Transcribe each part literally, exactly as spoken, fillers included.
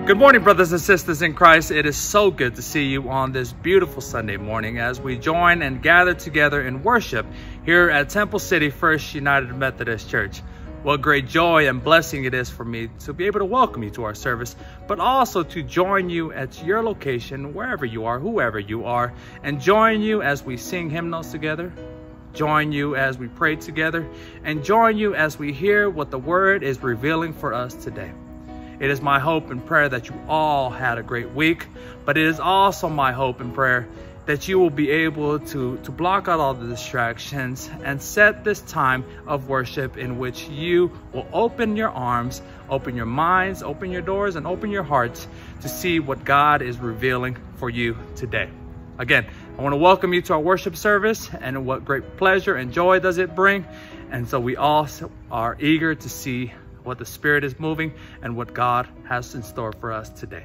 Good morning, brothers and sisters in Christ. It is so good to see you on this beautiful Sunday morning as we join and gather together in worship here at Temple City First United Methodist Church. What great joy and blessing it is for me to be able to welcome you to our service, but also to join you at your location, wherever you are, whoever you are, and join you as we sing hymnals together, join you as we pray together, and join you as we hear what the Word is revealing for us today. It is my hope and prayer that you all had a great week, but it is also my hope and prayer that you will be able to, to block out all the distractions and set this time of worship in which you will open your arms, open your minds, open your doors, and open your hearts to see what God is revealing for you today. Again, I want to welcome you to our worship service, and what great pleasure and joy does it bring. And so we all are eager to see what the Spirit is moving and what God has in store for us today.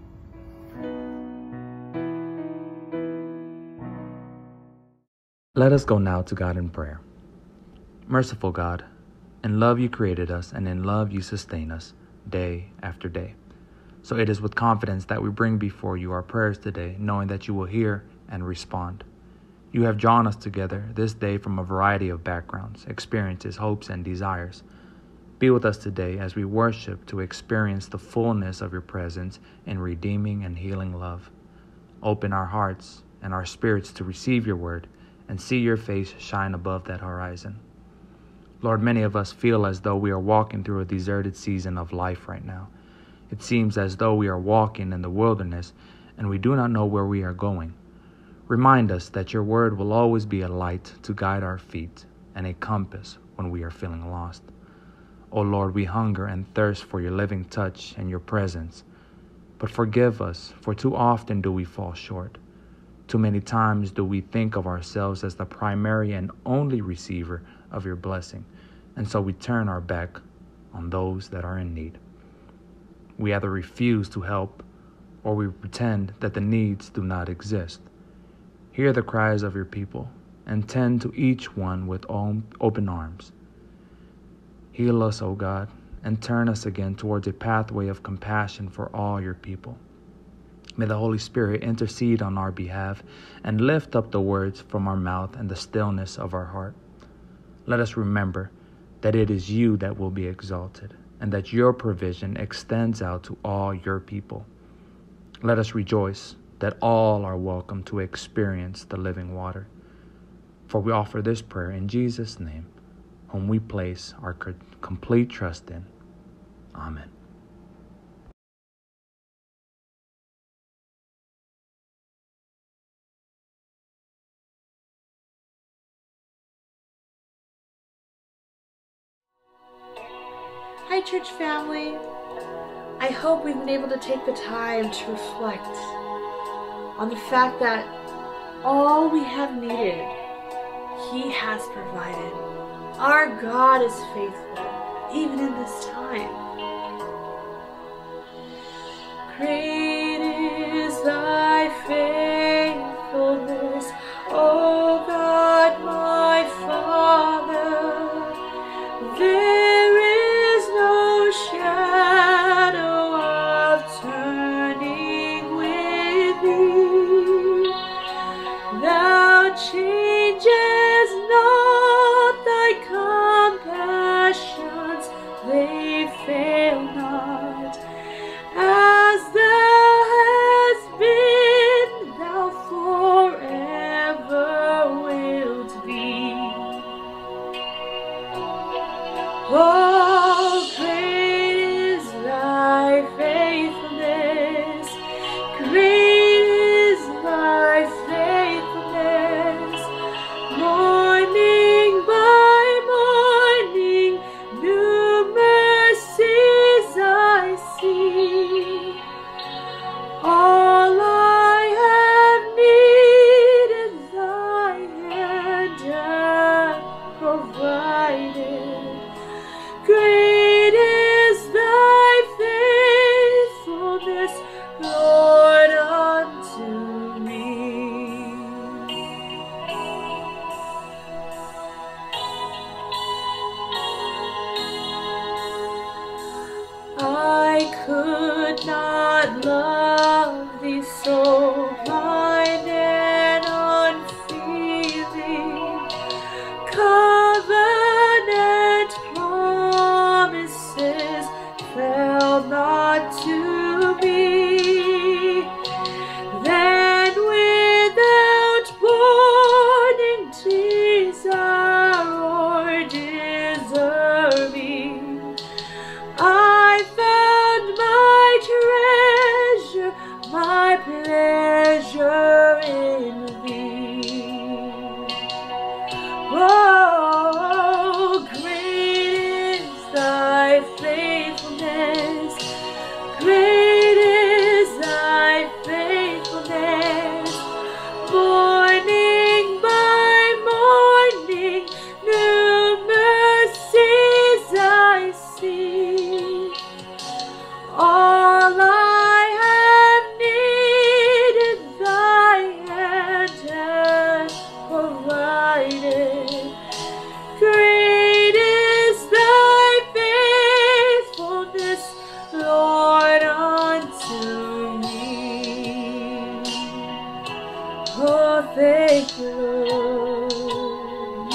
Let us go now to God in prayer. Merciful God, in love you created us, and in love you sustain us day after day. So it is with confidence that we bring before you our prayers today, knowing that you will hear and respond. You have drawn us together this day from a variety of backgrounds, experiences, hopes, and desires. Be with us today as we worship to experience the fullness of your presence in redeeming and healing love. Open our hearts and our spirits to receive your word and see your face shine above that horizon. Lord, many of us feel as though we are walking through a deserted season of life right now. It seems as though we are walking in the wilderness and we do not know where we are going. Remind us that your word will always be a light to guide our feet and a compass when we are feeling lost. O Lord, we hunger and thirst for your living touch and your presence. But forgive us, for too often do we fall short. Too many times do we think of ourselves as the primary and only receiver of your blessing, and so we turn our back on those that are in need. We either refuse to help or we pretend that the needs do not exist. Hear the cries of your people and tend to each one with open arms. Heal us, O God, and turn us again towards a pathway of compassion for all your people. May the Holy Spirit intercede on our behalf and lift up the words from our mouth and the stillness of our heart. Let us remember that it is you that will be exalted and that your provision extends out to all your people. Let us rejoice that all are welcome to experience the living water. For we offer this prayer in Jesus' name, whom we place our complete trust in. Amen. Hi, church family. I hope we've been able to take the time to reflect on the fact that all we have needed, He has provided. Our God is faithful, even in this time. Great is thy faithfulness, O God, my Father. There is no shadow of turning with thee. Thou changest not thy compassions, they fail not. As thou could not love thee so blind and unfeeling. Covenant promises failed not to be. Then without warning, desire or deserving, I found my treasure, my pleasure in thee. Oh, great is thy faithfulness, great is thy faithfulness. Morning by morning, new mercies I see. All I have needed, thy hand hath provided. Great is thy faithfulness, Lord, unto me. Oh, thank you, Lord.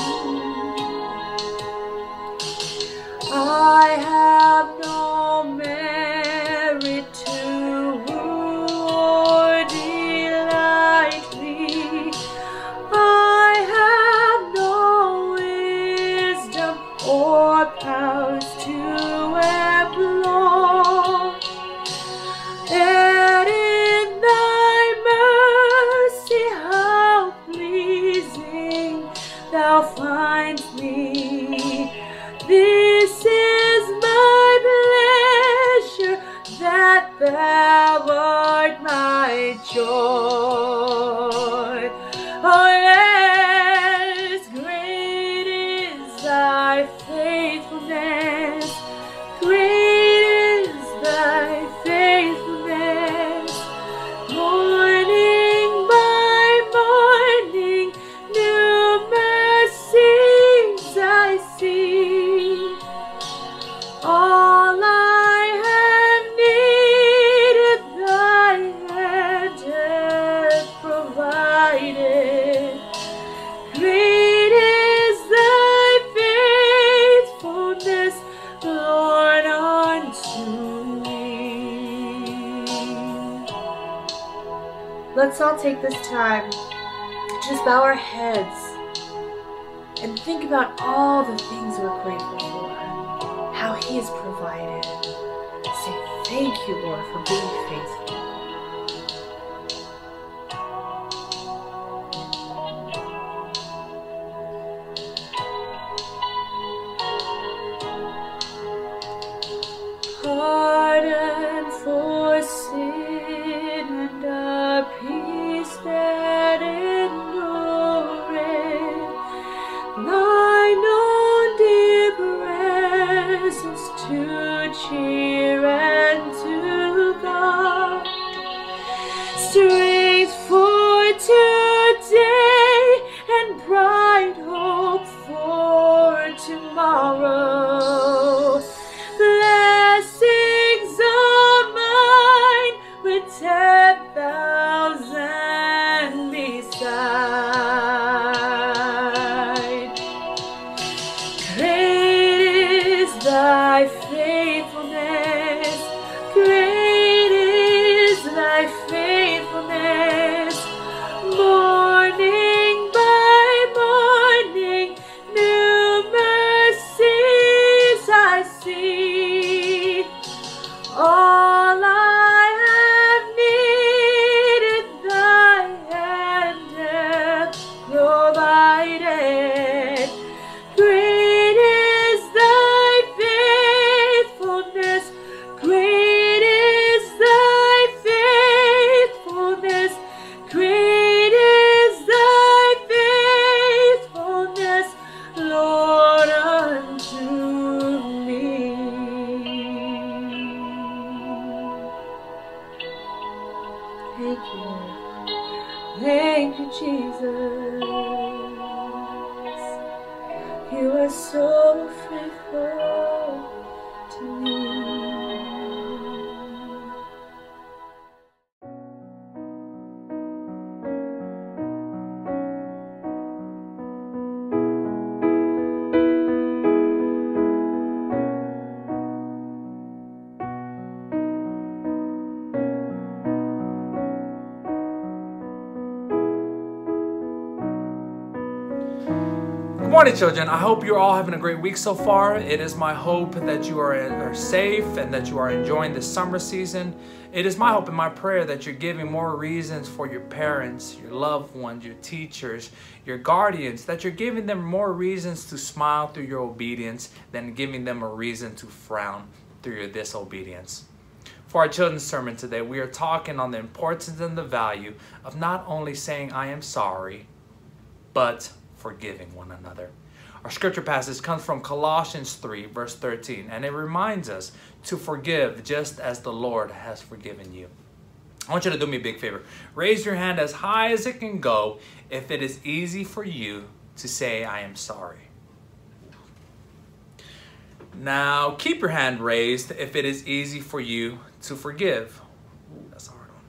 I have no merit to woo or delight thee. I have no wisdom or powers to employ. And in thy mercy, how pleasing thou find'st me. This is my pleasure, that thou art my joy. Oh yes, great is thy faithfulness, great is thy faithfulness. Morning by morning, new mercies I see. All I have needed, thy hand hath provided. Great is thy faithfulness, Lord, unto me. Let's all take this time to just bow our heads and think about all the things we're grateful for, how He has provided. Say thank you, Lord, for being faithful. Pardon for sin and a peace that endureth, thine own dear presence to cheer and to guard, strength for today and bright hope for tomorrow. Blessings are mine with ten thousand beside. Great is thy faithfulness, great is thy faithfulness. Morning by morning, new mercies I see. All I have needed, thy hand hath provided. Great is thy faithfulness, great is thy faithfulness, great is thy faithfulness, Lord, unto me. Thank you, Lord. Thank you, Jesus. You are so faithful to me. Good morning, children. I hope you're all having a great week so far. It is my hope that you are, are safe and that you are enjoying this summer season. It is my hope and my prayer that you're giving more reasons for your parents, your loved ones, your teachers, your guardians, that you're giving them more reasons to smile through your obedience than giving them a reason to frown through your disobedience. For our children's sermon today, we are talking on the importance and the value of not only saying I am sorry, but forgiving one another. Our scripture passage comes from Colossians three, verse thirteen, and it reminds us to forgive just as the Lord has forgiven you. I want you to do me a big favor. Raise your hand as high as it can go if it is easy for you to say I am sorry. Now keep your hand raised if it is easy for you to forgive. Ooh, that's a hard one.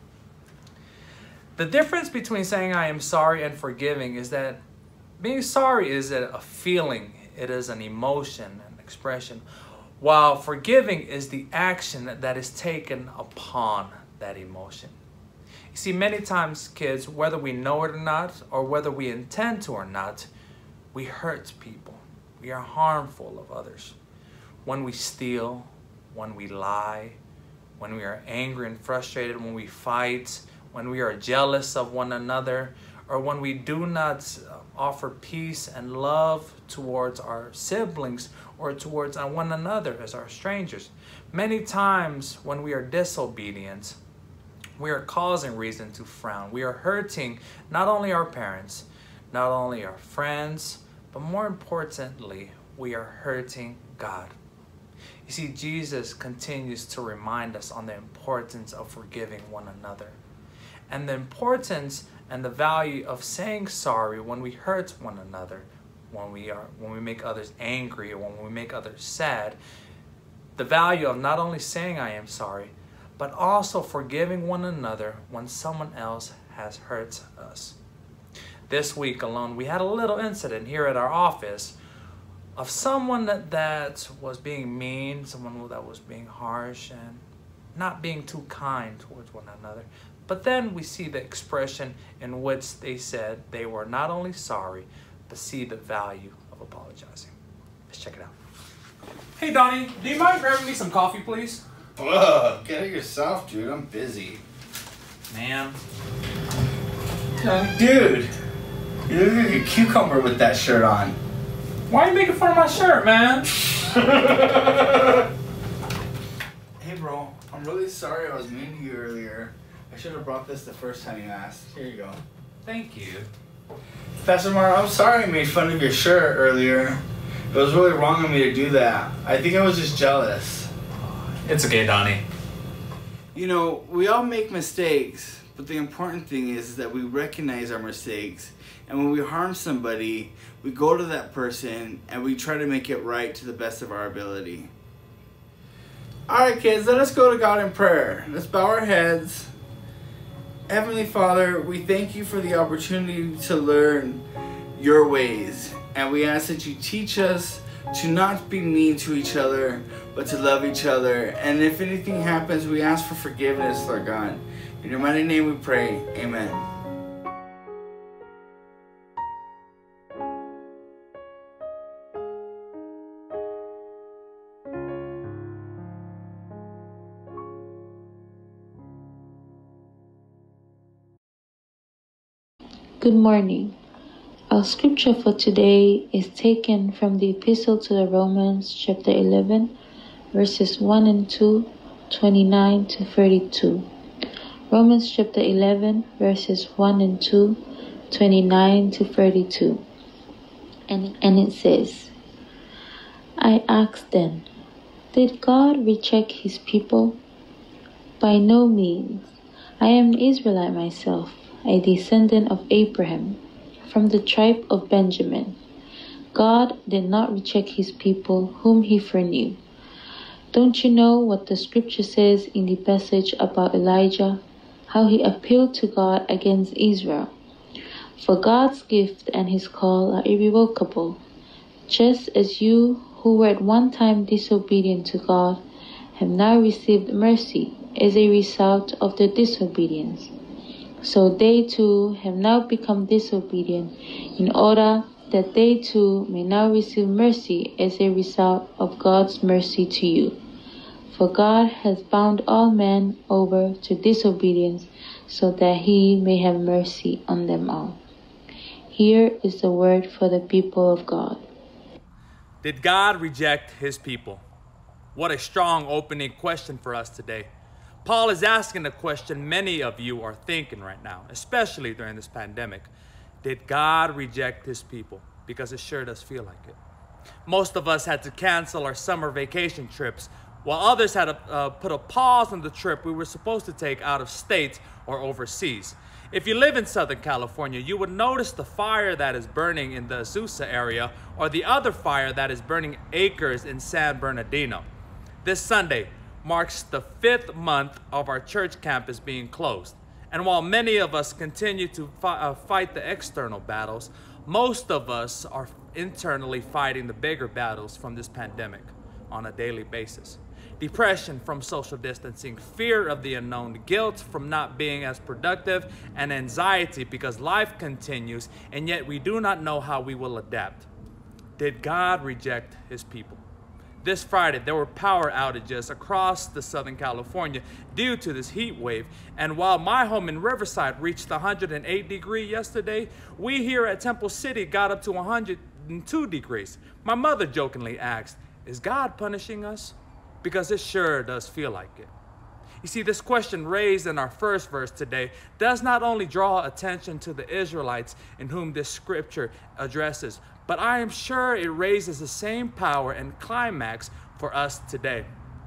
The difference between saying I am sorry and forgiving is that being sorry is a feeling, it is an emotion, an expression, while forgiving is the action that is taken upon that emotion. You see, many times, kids, whether we know it or not, or whether we intend to or not, we hurt people. We are harmful of others. When we steal, when we lie, when we are angry and frustrated, when we fight, when we are jealous of one another, or when we do not offer peace and love towards our siblings or towards one another as our strangers. Many times when we are disobedient, we are causing reason to frown. We are hurting not only our parents, not only our friends, but more importantly, we are hurting God. You see, Jesus continues to remind us on the importance of forgiving one another and the importance and the value of saying sorry when we hurt one another, when we are when we make others angry or when we make others sad. The value of not only saying I am sorry, but also forgiving one another when someone else has hurt us. This week alone, we had a little incident here at our office of someone that, that was being mean, someone that was being harsh and not being too kind towards one another. But then we see the expression in which they said they were not only sorry, but see the value of apologizing. Let's check it out. Hey, Donnie, do you mind grabbing me some coffee, please? Ugh, get it yourself, dude. I'm busy. Man. Dude, you look like a cucumber with that shirt on. Why are you making fun of my shirt, man? Hey, bro, I'm really sorry I was mean to you earlier. I should have brought this the first time you asked. Here you go. Thank you. Pastor Mark, I'm sorry I made fun of your shirt earlier. It was really wrong of me to do that. I think I was just jealous. It's okay, Donnie. You know, we all make mistakes, but the important thing is that we recognize our mistakes. And when we harm somebody, we go to that person and we try to make it right to the best of our ability. Alright, kids, let us go to God in prayer. Let's bow our heads. Heavenly Father, we thank you for the opportunity to learn your ways. And we ask that you teach us to not be mean to each other, but to love each other. And if anything happens, we ask for forgiveness, Lord God. In your mighty name we pray. Amen. Good morning. Our scripture for today is taken from the Epistle to the Romans, chapter eleven, verses one and two, twenty-nine to thirty-two. Romans chapter eleven, verses one and two, twenty-nine to thirty-two. And, and it says, I ask then, did God reject his people? By no means. I am an Israelite myself, a descendant of Abraham, from the tribe of Benjamin. God did not reject his people whom he foreknew. Don't you know what the scripture says in the passage about Elijah, how he appealed to God against Israel? For God's gift and his call are irrevocable, just as you who were at one time disobedient to God have now received mercy as a result of their disobedience. So they too have now become disobedient in order that they too may now receive mercy as a result of God's mercy to you. For God has bound all men over to disobedience, so that he may have mercy on them all. Here is the word for the people of God. Did God reject his people? What a strong opening question for us today. Paul is asking a question many of you are thinking right now, especially during this pandemic. Did God reject his people? Because it sure does feel like it. Most of us had to cancel our summer vacation trips, while others had to uh, put a pause on the trip we were supposed to take out of state or overseas. If you live in Southern California, you would notice the fire that is burning in the Azusa area, or the other fire that is burning acres in San Bernardino. This Sunday marks the fifth month of our church campus being closed. And while many of us continue to fi- uh, fight the external battles, most of us are internally fighting the bigger battles from this pandemic on a daily basis. Depression from social distancing, fear of the unknown, guilt from not being as productive, and anxiety because life continues and yet we do not know how we will adapt. Did God reject his people? This Friday, there were power outages across the Southern California due to this heat wave. And while my home in Riverside reached one hundred eight degrees yesterday, we here at Temple City got up to one hundred two degrees. My mother jokingly asked, is God punishing us? Because it sure does feel like it. You see, this question raised in our first verse today does not only draw attention to the Israelites in whom this scripture addresses, but I am sure it raises the same power and climax for us today.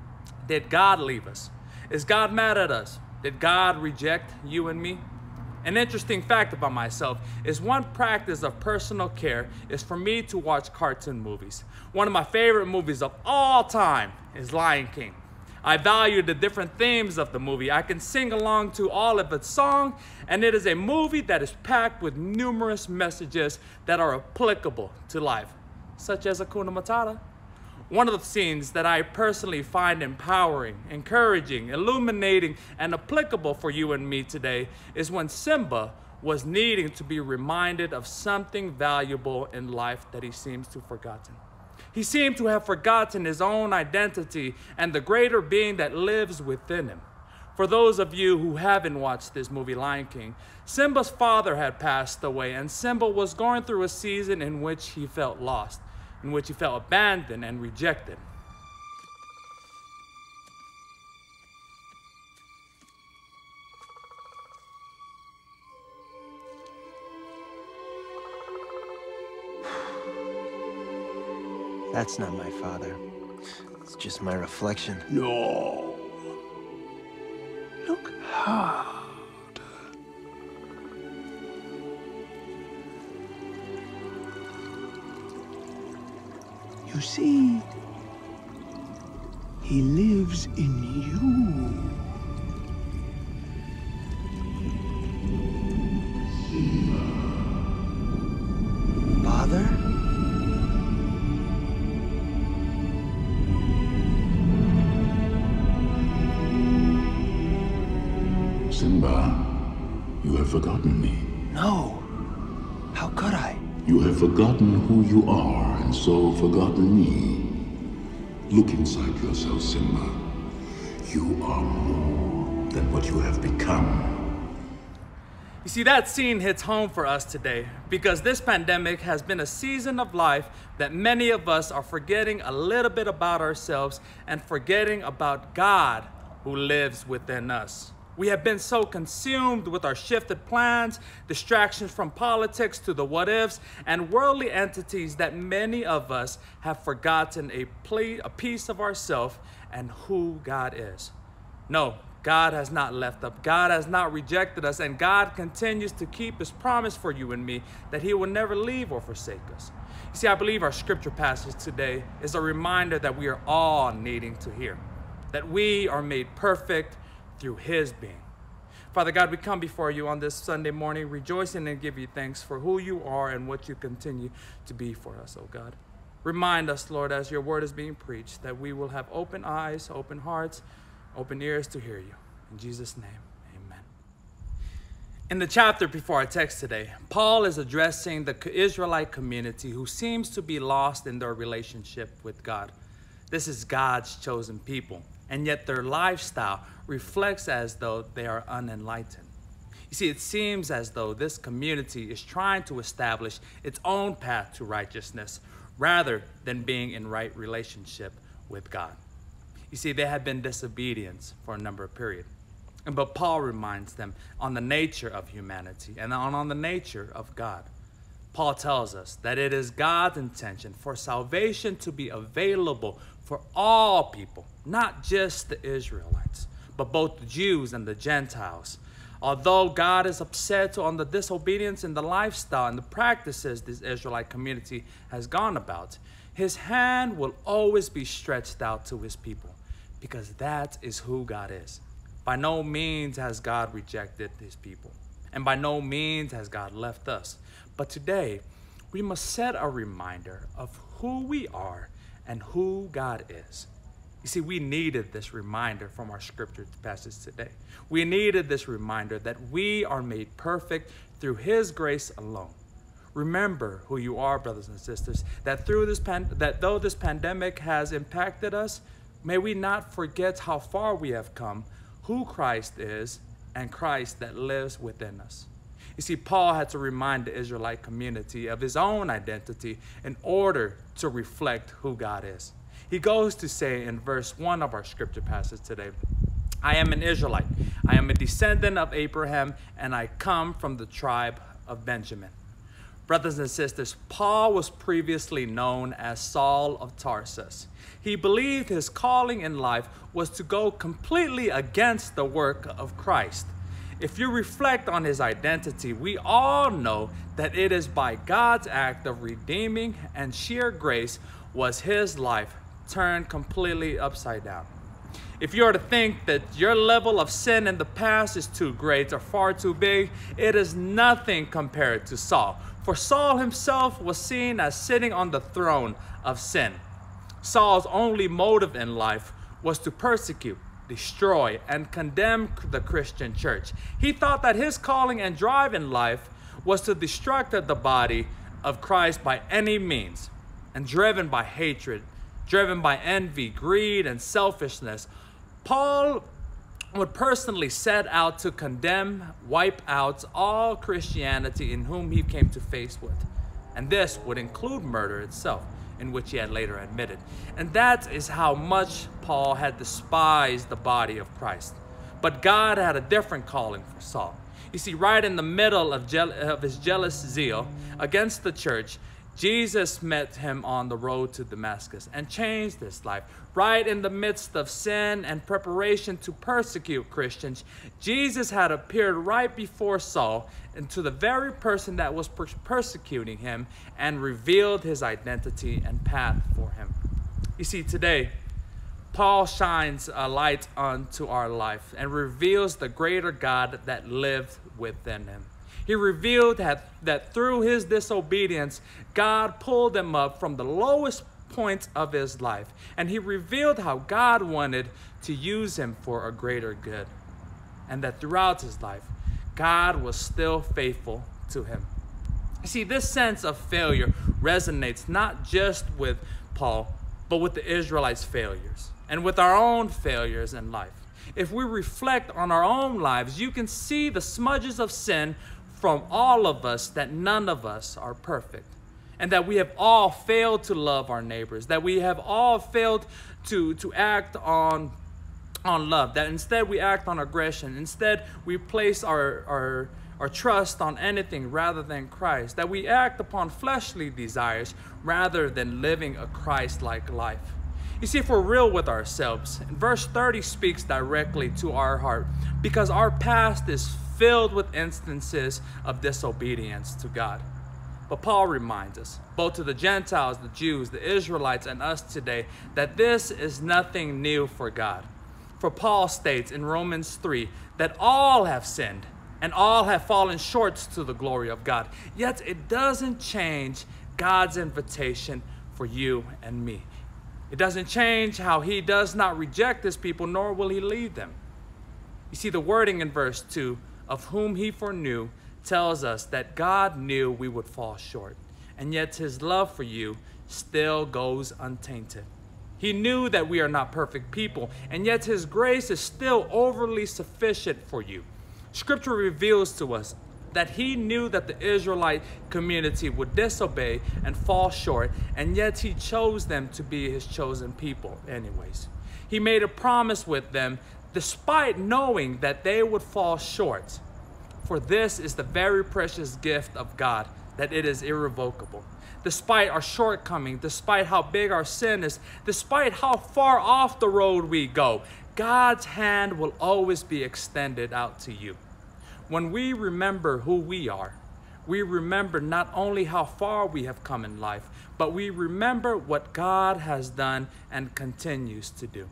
Did God leave us? Is God mad at us? Did God reject you and me? An interesting fact about myself is one practice of personal care is for me to watch cartoon movies. One of my favorite movies of all time is Lion King. I value the different themes of the movie. I can sing along to all of its songs, and it is a movie that is packed with numerous messages that are applicable to life, such as Hakuna Matata. One of the scenes that I personally find empowering, encouraging, illuminating, and applicable for you and me today is when Simba was needing to be reminded of something valuable in life that he seems to have forgotten. He seemed to have forgotten his own identity and the greater being that lives within him. For those of you who haven't watched this movie, Lion King, Simba's father had passed away, and Simba was going through a season in which he felt lost, in which he felt abandoned and rejected. That's not my father. It's just my reflection. No. Look hard. You see, he lives in you. Father? Simba, you have forgotten me. No. How could I? You have forgotten who you are, and so forgotten me. Look inside yourself, Simba. You are more than what you have become. You see, that scene hits home for us today because this pandemic has been a season of life that many of us are forgetting a little bit about ourselves and forgetting about God who lives within us. We have been so consumed with our shifted plans, distractions from politics to the what-ifs, and worldly entities that many of us have forgotten a, ple- a piece of ourselves and who God is. No, God has not left us. God has not rejected us, and God continues to keep his promise for you and me that he will never leave or forsake us. You see, I believe our scripture passage today is a reminder that we are all needing to hear, that we are made perfect through his being. Father God, we come before you on this Sunday morning, rejoicing and give you thanks for who you are and what you continue to be for us, oh God. Remind us, Lord, as your word is being preached, that we will have open eyes, open hearts, open ears to hear you. In Jesus' name, amen. In the chapter before our text today, Paul is addressing the Israelite community who seems to be lost in their relationship with God. This is God's chosen people, and yet their lifestyle reflects as though they are unenlightened. You see, it seems as though this community is trying to establish its own path to righteousness rather than being in right relationship with God. You see, they have been disobedient for a number of periods. But Paul reminds them on the nature of humanity and on, on the nature of God. Paul tells us that it is God's intention for salvation to be available for all people, not just the Israelites, but both the Jews and the Gentiles. Although God is upset on the disobedience in the lifestyle and the practices this Israelite community has gone about, his hand will always be stretched out to his people because that is who God is. By no means has God rejected his people, and by no means has God left us. But today, we must set a reminder of who we are and who God is. You see, we needed this reminder from our scripture passage today. We needed this reminder that we are made perfect through his grace alone. Remember who you are, brothers and sisters, that through this pan- that though this pandemic has impacted us, may we not forget how far we have come, who Christ is, and Christ that lives within us. You see, Paul had to remind the Israelite community of his own identity in order to reflect who God is. He goes to say in verse one of our scripture passage today, I am an Israelite. I am a descendant of Abraham, and I come from the tribe of Benjamin. Brothers and sisters, Paul was previously known as Saul of Tarsus. He believed his calling in life was to go completely against the work of Christ. If you reflect on his identity, we all know that it is by God's act of redeeming and sheer grace was his life turned completely upside down. If you are to think that your level of sin in the past is too great or far too big, it is nothing compared to Saul. For Saul himself was seen as sitting on the throne of sin. Saul's only motive in life was to persecute, destroy, and condemn the Christian church. He thought that his calling and drive in life was to destruct the body of Christ by any means. And driven by hatred, driven by envy, greed, and selfishness, Paul would personally set out to condemn, wipe out all Christianity in whom he came to face with. And this would include murder itself, in which he had later admitted. And that is how much Paul had despised the body of Christ. But God had a different calling for Saul. You see, right in the middle of, je- of his jealous zeal against the church, Jesus met him on the road to Damascus and changed his life. Right in the midst of sin and preparation to persecute Christians, Jesus had appeared right before Saul and to the very person that was per- persecuting him and revealed his identity and path for him. You see, today, Paul shines a light onto our life and reveals the greater God that lived within him. He revealed that, that through his disobedience, God pulled him up from the lowest point of his life. And he revealed how God wanted to use him for a greater good. And that throughout his life, God was still faithful to him. You see, this sense of failure resonates not just with Paul, but with the Israelites' failures and with our own failures in life. If we reflect on our own lives, you can see the smudges of sin from all of us, that none of us are perfect, and that we have all failed to love our neighbors, that we have all failed to, to act on, on love, that instead we act on aggression, instead we place our, our, our trust on anything rather than Christ, that we act upon fleshly desires rather than living a Christ-like life. You see, if we're real with ourselves, verse thirty speaks directly to our heart because our past is filled with instances of disobedience to God. But Paul reminds us, both to the Gentiles, the Jews, the Israelites, and us today, that this is nothing new for God. For Paul states in Romans three that all have sinned and all have fallen short to the glory of God. Yet it doesn't change God's invitation for you and me. It doesn't change how he does not reject his people, nor will he leave them. You see, the wording in verse two of whom he foreknew, tells us that God knew we would fall short, and yet his love for you still goes untainted. He knew that we are not perfect people, and yet his grace is still overly sufficient for you. Scripture reveals to us that he knew that the Israelite community would disobey and fall short, and yet he chose them to be his chosen people anyways. He made a promise with them despite knowing that they would fall short. For this is the very precious gift of God, that it is irrevocable. Despite our shortcoming, despite how big our sin is, despite how far off the road we go, God's hand will always be extended out to you. When we remember who we are, we remember not only how far we have come in life, but we remember what God has done and continues to do.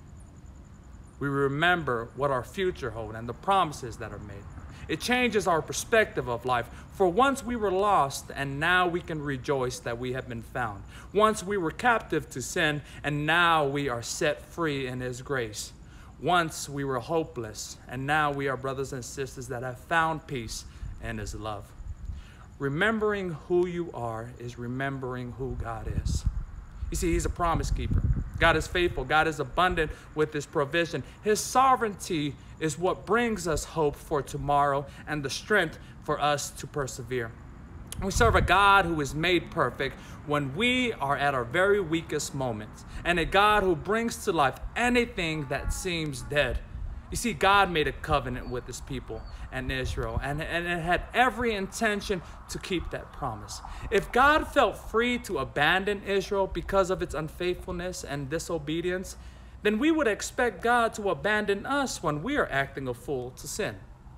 We remember what our future holds and the promises that are made. It changes our perspective of life. For once we were lost, and now we can rejoice that we have been found. Once we were captive to sin, and now we are set free in his grace. Once we were hopeless, and now we are brothers and sisters that have found peace in his love. Remembering who you are is remembering who God is. You see, he's a promise keeper. God is faithful. God is abundant with his provision. His sovereignty is what brings us hope for tomorrow and the strength for us to persevere. We serve a God who is made perfect when we are at our very weakest moments, and a God who brings to life anything that seems dead. You see, God made a covenant with his people and Israel, and, and it had every intention to keep that promise. If God felt free to abandon Israel because of its unfaithfulness and disobedience, then we would expect God to abandon us when we are acting a fool to sin.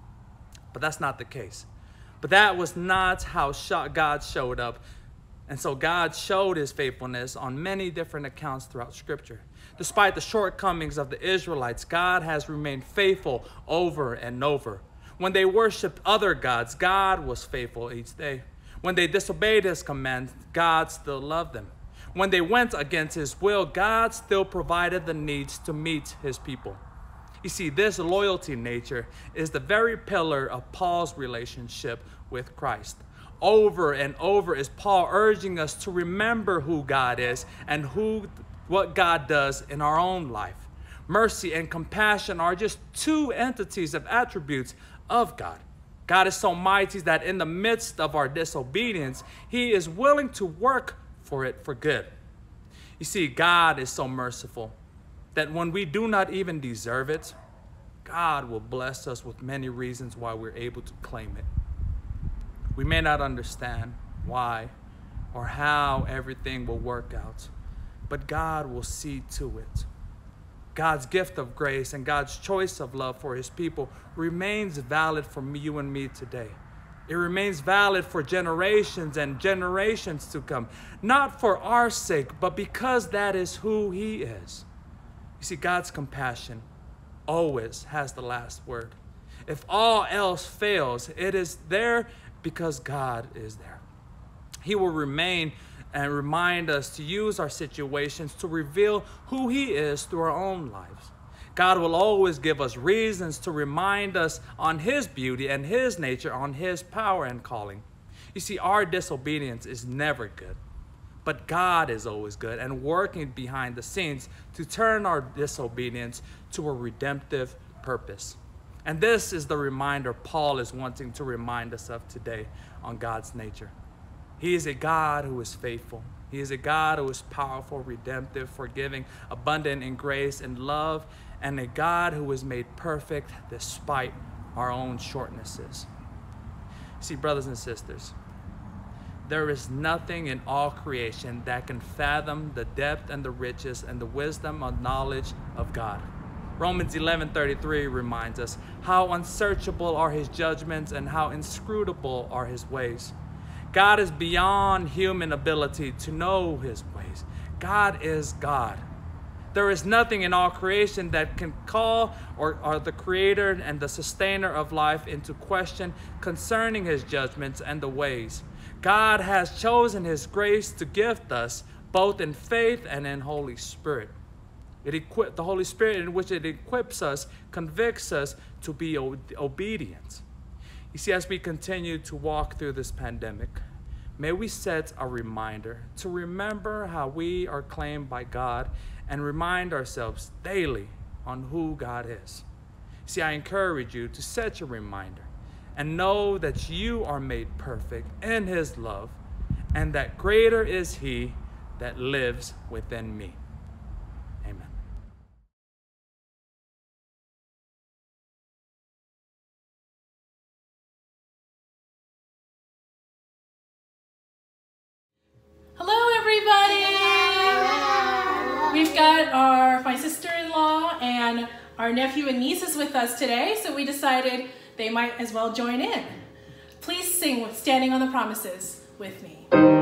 But that's not the case. But that was not how God showed up. And so God showed his faithfulness on many different accounts throughout Scripture. Despite the shortcomings of the Israelites, God has remained faithful over and over. When they worshiped other gods, God was faithful each day. When they disobeyed his commands, God still loved them. When they went against his will, God still provided the needs to meet his people. You see, this loyalty nature is the very pillar of Paul's relationship with Christ. Over and over is Paul urging us to remember who God is and who, what God does in our own life. Mercy and compassion are just two entities of attributes of God. God is so mighty that in the midst of our disobedience, he is willing to work for it for good. You see, God is so merciful that when we do not even deserve it, God will bless us with many reasons why we're able to claim it. We may not understand why or how everything will work out, but God will see to it. God's gift of grace and God's choice of love for his people remains valid for you and me today. It remains valid for generations and generations to come, not for our sake, but because that is who he is. You see, God's compassion always has the last word. If all else fails, it is there because God is there. He will remain and remind us to use our situations to reveal who he is through our own lives. God will always give us reasons to remind us on his beauty and his nature, on his power and calling. You see, our disobedience is never good, but God is always good and working behind the scenes to turn our disobedience to a redemptive purpose. And this is the reminder Paul is wanting to remind us of today on God's nature. He is a God who is faithful. He is a God who is powerful, redemptive, forgiving, abundant in grace and love, and a God who is made perfect despite our own shortnesses. See, brothers and sisters, there is nothing in all creation that can fathom the depth and the riches and the wisdom and knowledge of God. Romans eleven thirty-three reminds us how unsearchable are his judgments and how inscrutable are his ways. God is beyond human ability to know his ways. God is God. There is nothing in all creation that can call or, or the creator and the sustainer of life into question concerning his judgments and the ways. God has chosen his grace to gift us both in faith and in Holy Spirit. It equip, the Holy Spirit in which it equips us, convicts us to be obedient. You see, as we continue to walk through this pandemic, may we set a reminder to remember how we are claimed by God and remind ourselves daily on who God is. See, I encourage you to set your reminder and know that you are made perfect in His love, and that greater is He that lives within me. Amen. Hello, everybody. We've got our my sister-in-law and our nephew and nieces with us today, so we decided they might as well join in. Please sing with Standing on the Promises with me.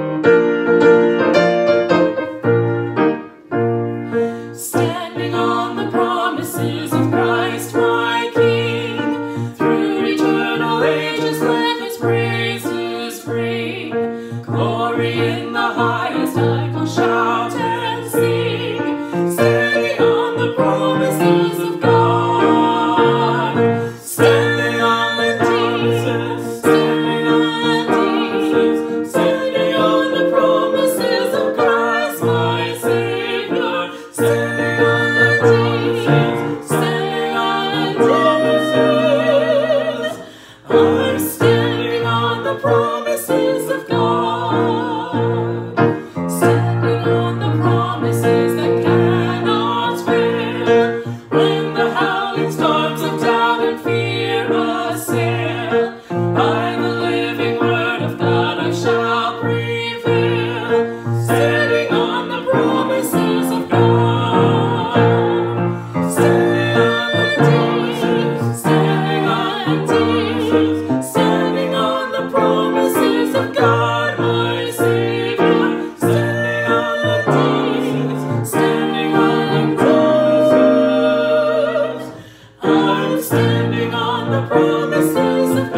Standing on the promises of Christ my King, through eternal ages let His praises ring. Glory in the highest I will shout and sing, standing on the promises of God. Standing on the promises, standing on the promises, standing on the promises of Christ my Savior. Standing on the promises, standing on the promises. I'm standing on the promises of God. Standing on the promises that cannot fail. When the howling storms of doubt and fear assail, by the living word of God I shall prevail. Standing on the promises of God. Standing on the promises, standing on the promises, standing on the promises of God my Savior. Standing on the promises, standing on the promises. I'm standing on the promises of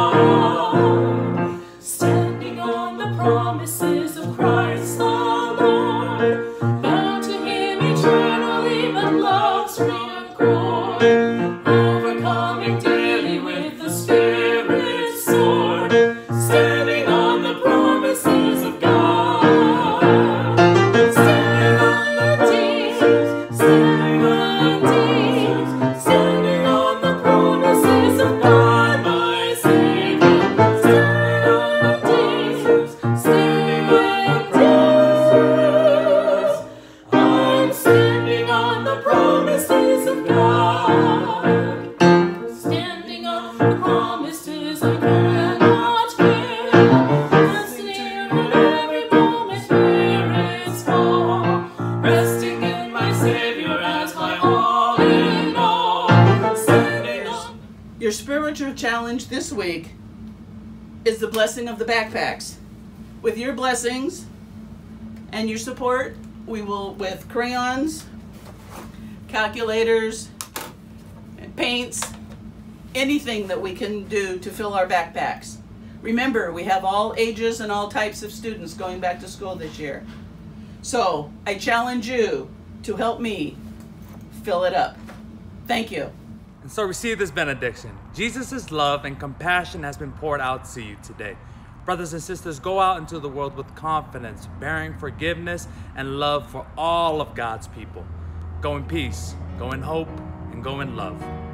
God. Standing on the promises of Christ the Lord. Bound to Him eternally, but love's free accord. Overcoming daily with the Spirit's sword. Standing on the promises of God. Standing on the promises, standing on the promises, standing on the promises of God my Savior. Standing on the promises, standing on the promises. I'm standing on the promises of God. Standing on the promises I cannot fail. Listening at every moment where it's fall. Resting in my Savior as my all in all. Standing on. Your spiritual challenge this week is the blessing of the backpacks. With your blessings and your support, we will, with crayons, calculators, and paints, anything that we can do to fill our backpacks. Remember, we have all ages and all types of students going back to school this year. So I challenge you to help me fill it up. Thank you. And so receive this benediction. Jesus' love and compassion has been poured out to you today. Brothers and sisters, go out into the world with confidence, bearing forgiveness and love for all of God's people. Go in peace, go in hope, and go in love.